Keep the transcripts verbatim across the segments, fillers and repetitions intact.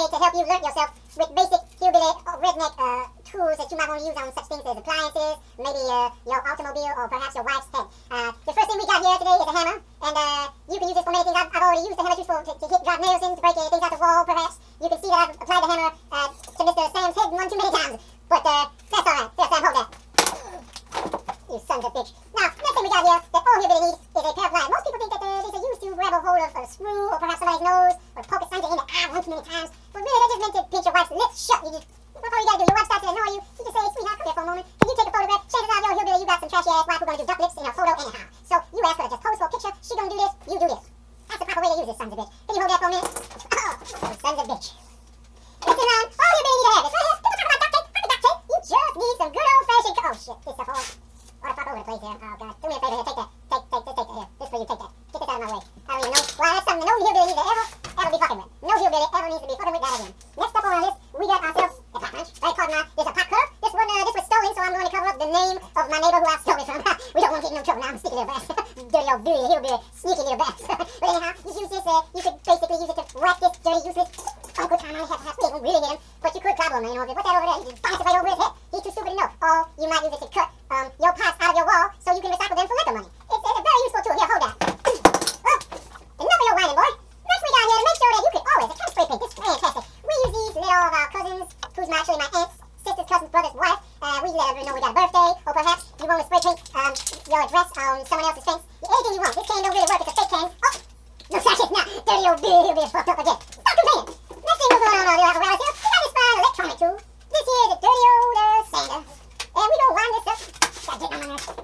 way to help you learn yourself with basic hillbilly uh, redneck uh, tools that you might want to use on such things as appliances, maybe uh, your automobile, or perhaps your wife's head. Uh, the first thing we got here today is a hammer, and uh, you can use this for many things. I've, I've already used the hammer before to, to hit drop nails in, to break uh, things out the wall, perhaps. You can see that I've applied the hammer uh, to Mister Sam's head one too many times, but uh, that's alright. There, Sam, hold that. You sons of bitch. Now, next thing we got here that all hillbilly need is a pair of pliers. Most people think that uh, these are used to grab a hold of a screw, or perhaps somebody's nose, or poke a Sandra in the eye one too many times. But really, they're just meant to pinch your wife's lips shut. You just, that's all you gotta do. Your wife starts to annoy you, you just say, sweetheart, come here for a moment. Can you take a photograph? Chances are, you're a hillbilly, you got some trashy ass wife who's gonna do duck lips in her photo anyhow. So, you ask her to just pose for a picture, she gonna do this, you do this. That's the proper way to use this, sons of bitch. Can you hold that for a minute? Oh, you sons of bitch. Listen, um, all hillbilly need to have this. Right here, people talk about duct tape. Fuck duct tape. You just need some good old-fashioned, oh shit, this stuff all. What the fuck over the place here? Oh god. Do me a favor here. Take that. Take, take, just take that here. This for you. Take that. Get this out of my way. I don't even know. Well, that's something no hillbilly needs to ever, ever be fucking with. No hillbilly ever needs to be fucking with that again. Next up on our list, we got ourselves a pot punch. Right, called now. There's a pot cutter. This one, uh, this was stolen, so I'm going to cover up the name of my neighbor who I stole it from. We don't want to get in no trouble now. I'm sneaky little bastard. Dirty old Billy hillbilly. Sneaky little bastard. But anyhow, you use this, uh, you could basically use it to whack this dirty, useless Uncle Tom on his head. It won't really hit him, but you could gobble him, you know. What's that over there? You just bounce it right over his head. He's too stupid to know. Or you might use it to cut um, your pots out of your wall so you can recycle them for liquor money. It's, it's a very useful tool. Here, hold that. Oh, enough of your whining, boy. Next we got here to make sure that you can always, the chemistry paint, this is fantastic. We use these to let all of our cousins, who's my, actually my aunt's, sister's, cousin's, brother's wife, uh, we let her know we got a birthday, or perhaps you want to spray paint um, your address on someone else's face. Anything you want. This can don't really work. It's a fake can. Oh, no, such is not. Dirty old Billy, he'll be fucked up again. Stop complaining. Next thing we're going on our apparatus here, we got this fine electronic tool. This here is a dirty old uh, sander. And we gonna wind this up. Gotta get on my nerves.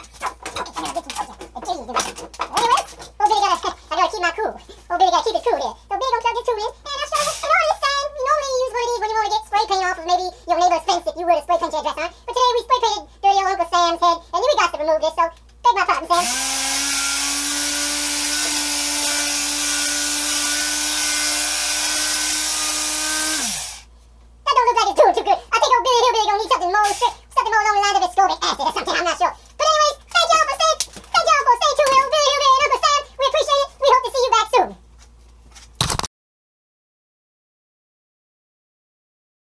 Anyway, old Billy gotta, I gotta keep my cool. Old Billy gotta keep it cool here. So Billy gonna plug this tool in, and I'll show you. And on this side, you normally use one of these when you want to get spray paint off of maybe your neighbor's fence if you were to spray paint your address on. But today we spray painted dirty old Uncle Sam's head, and we got to remove this, so